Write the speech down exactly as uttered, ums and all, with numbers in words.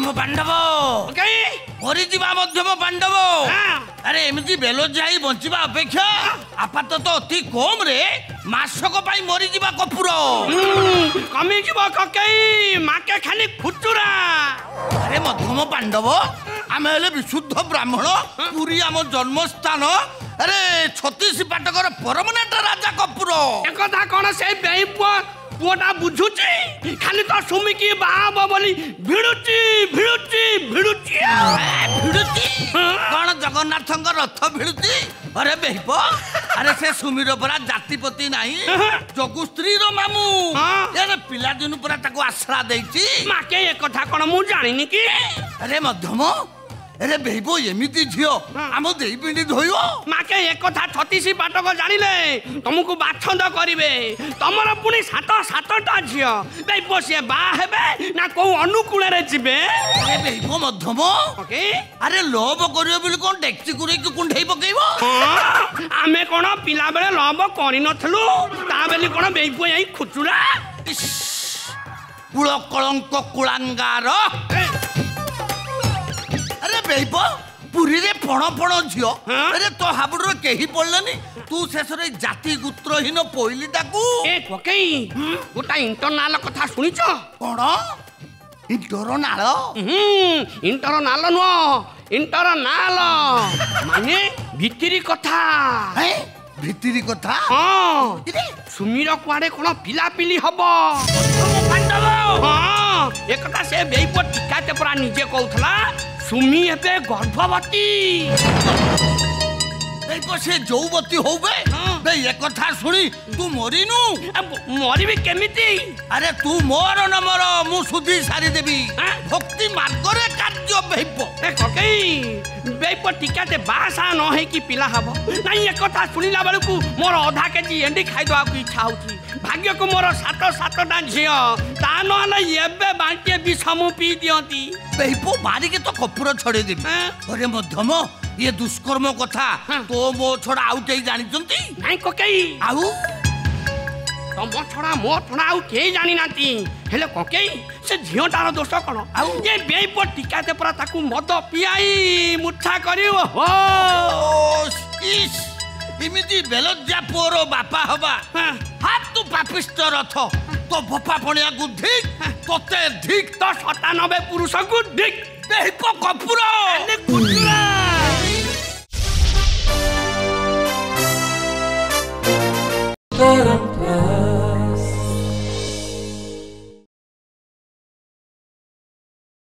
मध्यम पांडव मरीजा मध्यम पांडव अरे एमती बेलोजाई बंचिबा अपेक्षा आपातत अति कम रे मासक पाई मरीजा कपूर कमी जीव ककई माके खाली खुचुरा अरे मध्यम पांडव आमे हेले विशुद्ध ब्राह्मण पुरी आम जन्मस्थान अरे छत्तीस पाटकर परमनेंट राजा कपूर एक कथा कोन से बेई पुआ पुआटा बुझुची खाली तो सुमिकी बाब बोली भिडुची भिडुची भिडुची भिडुची कोन जगन्नाथंग रथ भिडुची अरे बेहिप अरे से सुमीर परा जातिपति नाही जगु स्त्री रो मामू यार पिला दिन परा ताको आश्रा देइची माके एक कथा कोन मु जानिनी की अरे मध्यम अरे बेहिबो एमिति झियो आम देई पिंडी धोइयो माके एक कथा छत्तीस पाटक जानिले तुमको बाछंद करिवे तमर पुनी सात सातटा झियो बेहिबो से बा हेबे ना को अनुकूल रे जिबे अरे बेहिबो मध्यम ओके अरे लोभ करियो बिल कोन डेक्ची कुरे के कुंढई पकेइबो आमे कोन पिला बेले लोभ करि नथलु ता बेली कोन बेहिबो एई खुचुरा कुळ कलंक कुळांगार बेहिप पुरी रे पण पण झियो अरे तो हाबुड़ केही पड़लनी तू शेषरे जाति गुत्रहीन पोइलीटाकू ए कोकेई गोटा इंटरनाल कथा सुनिछ कोन इंटरनाल हम इंटरनाल नो इंटरनाल माने भितरी कथा है भितरी कथा हां सुमीर कुआडे कोन पिला पिली हबो पांडव हां एकटा से बेइप टिकाते परा निजे कहउथला सुमी एबे गर्भवती से जौवती होबे बे ये कथा सुनी तू मरिनु मरिबी केमिति अरे तू मोर न मोर मु सुधी सारी देबी भक्ति मार्ग रे कार्य बेइपो ए ककई बेइपो टिकाते बासा न हे की पिला हबो नाही ये कथा सुनिला बेलकू मोर आधा केजी एंडी खाइ दवा को इच्छा होची भाग्य को मोर सात सातटा झियो ता न न एबे बांटे बिछमु पी दियंती बेइपो मारी के तो कपूर छड़े देबी अरे मध्यम ये दुष्कर्म कथा तो मो छोड़ा आउ के जानि चंती नाही कोकेई आउ तो मो छोड़ा मो छोड़ा आउ के जानि नाती हेले कोकेई से झियोटार दोष कोन आउ ये बेइपो टिकाते परा ताकू मद पियाई मुठा करियो हो इस इमिति बेलज्जा पोरो बापा हबा हाथ तू पापिष्ट रथ तो बपा पणिया गु धिक तोते धिक तो सत्तानबे पुरुष गु धिक बेहिप कपूर ने कुटुरा But I'm